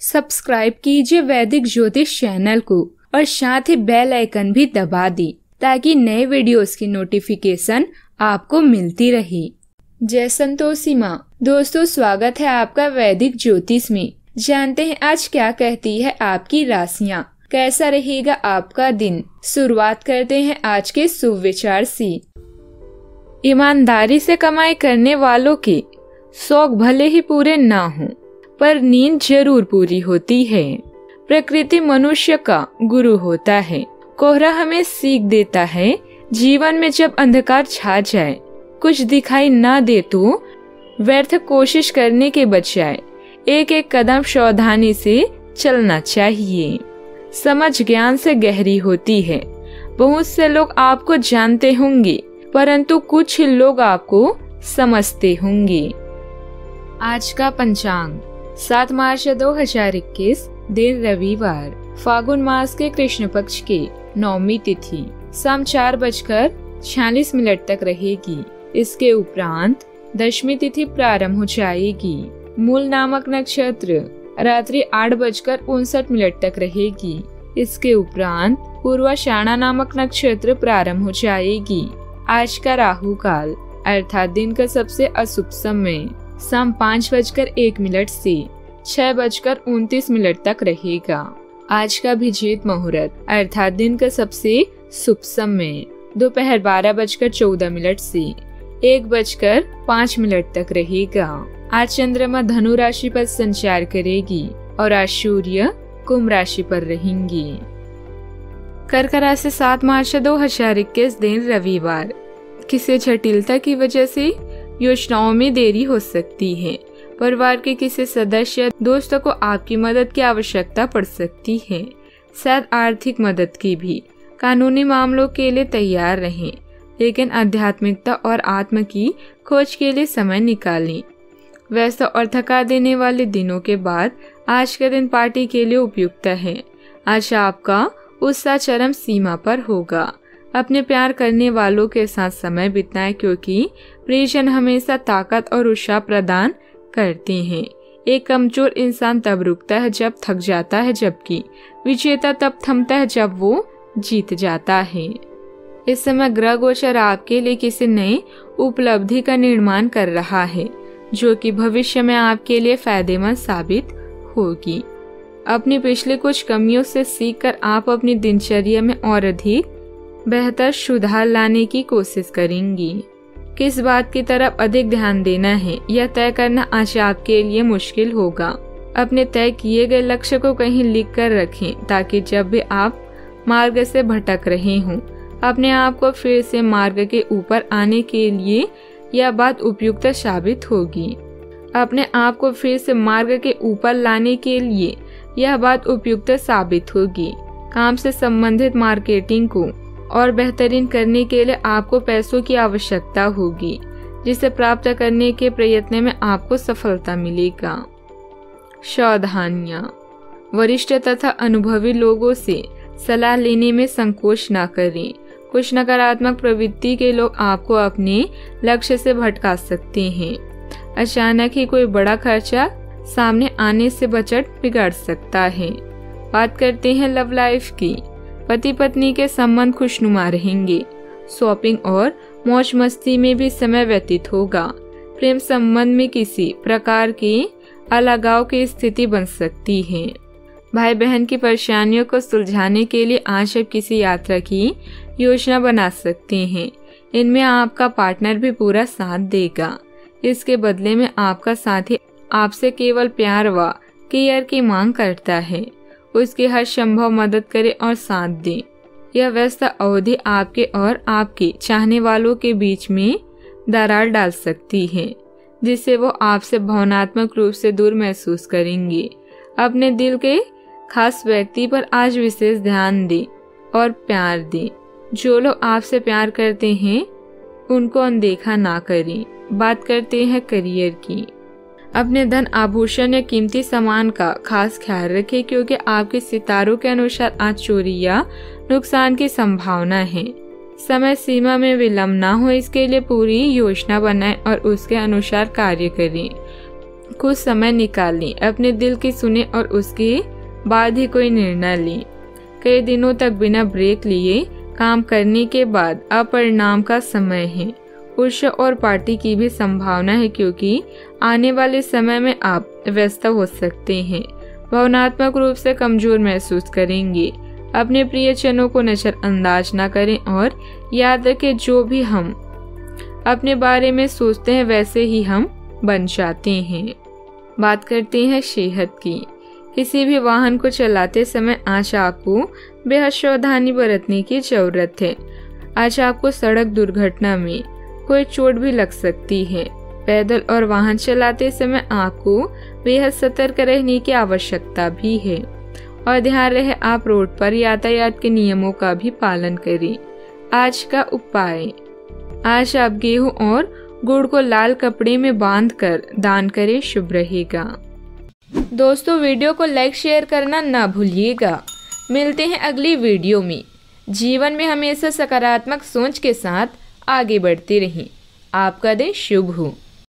Subscribe कीजिए वैदिक ज्योतिष चैनल को और साथ ही बेल आइकन भी दबा दी ताकि नए वीडियोस की नोटिफिकेशन आपको मिलती रहे। जय संतोषी माँ। दोस्तों, स्वागत है आपका वैदिक ज्योतिष में। जानते हैं आज क्या कहती है आपकी राशियाँ, कैसा रहेगा आपका दिन। शुरुआत करते हैं आज के शुभ विचार से। ईमानदारी से कमाई करने वालों के शौक भले ही पूरे ना हों, पर नींद जरूर पूरी होती है। प्रकृति मनुष्य का गुरु होता है। कोहरा हमें सीख देता है, जीवन में जब अंधकार छा जाए, कुछ दिखाई ना दे तो व्यर्थ कोशिश करने के बजाय एक एक कदम सावधानी से चलना चाहिए। समझ ज्ञान से गहरी होती है। बहुत से लोग आपको जानते होंगे, परंतु कुछ ही लोग आपको समझते होंगे। आज का पंचांग 7 मार्च 2021, दिन रविवार, फागुन मास के कृष्ण पक्ष के नौमी तिथि शाम 4:46 तक रहेगी। इसके उपरांत दशमी तिथि प्रारंभ हो जाएगी। मूल नामक नक्षत्र रात्रि 8:59 तक रहेगी। इसके उपरांत पूर्वाषाढ़ा नामक नक्षत्र प्रारंभ हो जाएगी। आज का राहु काल अर्थात दिन का सबसे अशुभ समय शाम 5:01 से 6:29 तक रहेगा। आज का अभिजीत मुहूर्त अर्थात दिन का सबसे शुभ समय दोपहर 12:14 से 1:05 तक रहेगा। आज चंद्रमा धनु राशि पर संचार करेगी और आज सूर्य कुंभ राशि पर रहेंगी। कर्क राशि 7 मार्च 2021, दिन रविवार। किसी जटिलता की वजह से योजनाओं में देरी हो सकती है। परिवार के किसी सदस्य दोस्तों को आपकी मदद की आवश्यकता पड़ सकती है। शायद आर्थिक मदद की भी। कानूनी मामलों के लिए तैयार रहें, लेकिन आध्यात्मिकता और आत्म की खोज के लिए समय निकालें। व्यस्त और थका देने वाले दिनों के बाद आज का दिन पार्टी के लिए उपयुक्त है। आज आपका उत्साह चरम सीमा पर होगा। अपने प्यार करने वालों के साथ समय बिताएं, क्योंकि प्रियजन हमेशा ताकत और उत्साह प्रदान करते हैं। एक कमजोर इंसान तब रुकता है जब थक जाता है, जबकि विजेता तब थमता है जब वो जीत जाता है। इस समय ग्रह गोचर आपके लिए किसी नई उपलब्धि का निर्माण कर रहा है, जो कि भविष्य में आपके लिए फायदेमंद साबित होगी। अपनी पिछली कुछ कमियों से सीखकर आप अपनी दिनचर्या में और अधिक बेहतर सुधार लाने की कोशिश करेंगी। किस बात की तरफ अधिक ध्यान देना है यह तय करना आज आपके लिए मुश्किल होगा। अपने तय किए गए लक्ष्य को कहीं लिख कर रखें, ताकि जब भी आप मार्ग से भटक रहे हों, अपने आप को फिर से मार्ग के ऊपर आने के लिए यह बात उपयुक्त साबित होगी। अपने आप को फिर से मार्ग के ऊपर लाने के लिए यह बात उपयुक्त साबित होगी। काम से संबंधित मार्केटिंग को और बेहतरीन करने के लिए आपको पैसों की आवश्यकता होगी, जिसे प्राप्त करने के प्रयत्न में आपको सफलता मिलेगा। सावधानियां। वरिष्ठ तथा अनुभवी लोगों से सलाह लेने में संकोच न करें। कुछ नकारात्मक प्रवृत्ति के लोग आपको अपने लक्ष्य से भटका सकते हैं। अचानक ही कोई बड़ा खर्चा सामने आने से बजट बिगाड़ सकता है। बात करते हैं लव लाइफ की। पति पत्नी के संबंध खुशनुमा रहेंगे। शॉपिंग और मौज मस्ती में भी समय व्यतीत होगा। प्रेम संबंध में किसी प्रकार के अलगाव की स्थिति बन सकती है। भाई बहन की परेशानियों को सुलझाने के लिए आज आप किसी यात्रा की योजना बना सकते हैं। इनमें आपका पार्टनर भी पूरा साथ देगा। इसके बदले में आपका साथी आपसे केवल प्यार व केयर की मांग करता है। उसकी हर संभव मदद करे और साथ दे। यह व्यस्त अवधि आपके और आपके चाहने वालों के बीच में दरार डाल सकती है, जिससे वो आपसे भावनात्मक रूप से दूर महसूस करेंगे। अपने दिल के खास व्यक्ति पर आज विशेष ध्यान दें और प्यार दें। जो लोग आपसे प्यार करते हैं उनको अनदेखा ना करें। बात करते हैं करियर की। अपने धन आभूषण या कीमती सामान का खास ख्याल रखें, क्योंकि आपके सितारों के अनुसार आज चोरी या नुकसान की संभावना है। समय सीमा में विलंब ना हो, इसके लिए पूरी योजना बनाएं और उसके अनुसार कार्य करें। कुछ समय निकालें, अपने दिल की सुने और उसके बाद ही कोई निर्णय लें। कई दिनों तक बिना ब्रेक लिए काम करने के बाद अब परिणाम का समय है। उत्सव और पार्टी की भी संभावना है, क्योंकि आने वाले समय में आप व्यस्त हो सकते हैं। भावनात्मक रूप से कमजोर महसूस करेंगे। अपने प्रियजनों को नजरअंदाज न करें और याद रखें, जो भी हम अपने बारे में सोचते हैं वैसे ही हम बन जाते हैं। बात करते हैं सेहत की। किसी भी वाहन को चलाते समय आज आपको बेहद सावधानी बरतने की जरूरत है। आज आपको सड़क दुर्घटना में कोई चोट भी लग सकती है। पैदल और वाहन चलाते समय आपको बेहद सतर्क रहने की आवश्यकता भी है और ध्यान रहे आप रोड पर यातायात के नियमों का भी पालन करें। आज का उपाय, आज आप गेहूं और गुड़ को लाल कपड़े में बांधकर दान करें, शुभ रहेगा। दोस्तों, वीडियो को लाइक शेयर करना ना भूलिएगा। मिलते हैं अगली वीडियो में। जीवन में हमेशा सकारात्मक सोच के साथ आगे बढ़ते रहें। आपका दिन शुभ हो।